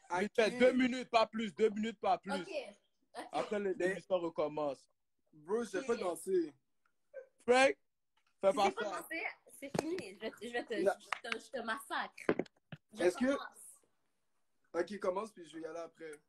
Vite fait, 2 minutes, pas plus. 2 minutes, pas plus. Ok. Après, l'émission recommence. Bro, je sais pas danser. Frank, fais Si pas c'est pas ça. passé, c'est fini. Non. Je te massacre. Est-ce que- commence. Ok, commence, puis je vais y aller après.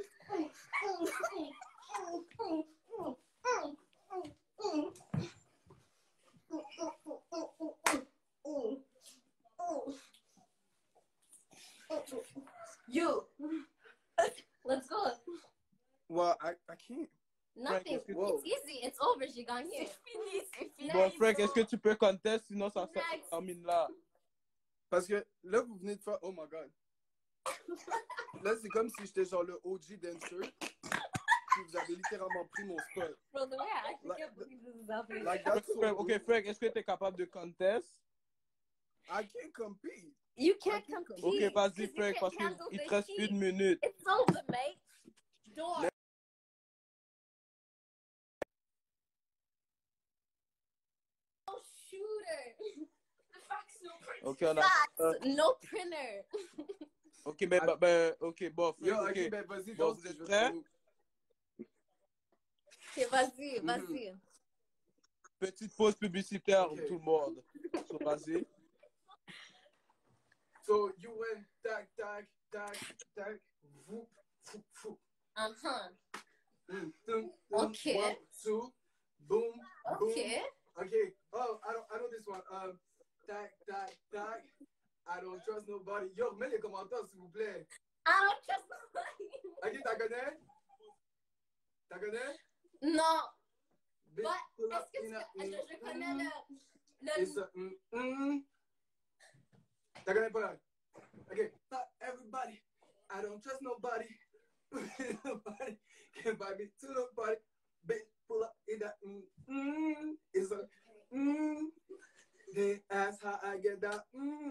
You. Let's go. Well, I can't. Nothing. est-ce que- Wow. It's easy. It's over. J'ai gagné. C'est fini. Bon, Frank, est-ce que tu peux contester? Sinon, ça Next. termine là. Parce que là, vous venez de faire. Oh my god. Là, c'est comme si j'étais genre le OG dancer. Puis vous avez littéralement pris mon spot. Bro, the way I actually Like- can't believe this is happening. Like that's so Frank, ok, rude. Frank, est-ce que tu es capable de contester? I can't compete. You can't I can't compete. Ok, vas-y, 'cause you Frank, can't parce handle qu'il the te reste heat. 1 minute. It's over, mate. Door. No shooter. The fax no print. Ok, on a. Fax. No printer. Ok, ok, bon, Frank, Yo, ok. ok, ben vas-y, Bon, danse, vous êtes je vais prêts? trouver. Ok, vas-y, vas-y. Petite pause publicitaire, Ok. tout le monde. So, vas-y. So you went tac, tac, tac, tac, whoop, whoop, whoop. Uh-huh. Okay. 1, 2, boom, boom. Okay. Okay. Oh, I know this one. Tac, tac, tac. I don't trust nobody. Yo, mets les commentaires, s'il vous plaît. I don't trust nobody. Ok, t'as connais? T'as connais? Non. Big But, pull up est-ce que in a- je connais It's a, T'as connais pas là? Ok. Everybody. I don't trust nobody. Nobody can buy me to nobody. Big pull up in a It's a They ask how I get that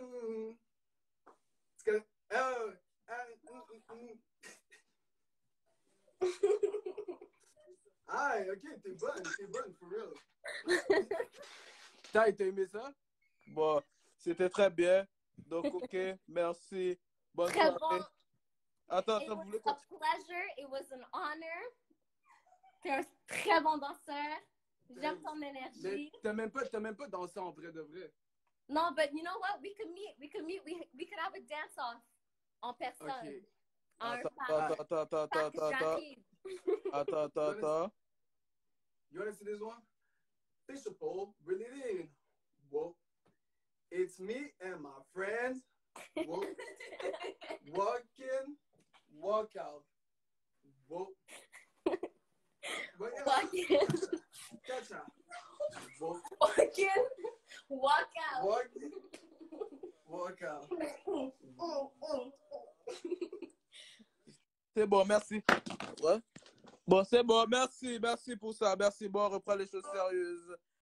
It's gonna Aïe, ok, t'es bonne, for real. T'as aimé ça? Bon, c'était très bien. Donc, ok, merci. Bonne Très soirée. bon. Attends, It vous was voulez a pleasure. It was an honor. T'es un très bon danseur. J'aime ton Mais énergie. t'as même pas dansé en vrai de vrai. No, but you know what? We could meet. We could have a dance off en personne. Ok. En Attends, parc. attends. J'arrive. Attends. You wanna see this one? Fisher pole, reel it in. Whoa. It's me and my friends. Whoa. Walking, walk out. Whoa. Walk in. Gotcha. Whoa. Walk in. Walk out. Walking, walk out. C'est bon, merci. Ouais. Bon, c'est bon, merci pour ça. Merci. Bon, on reprend les choses sérieuses.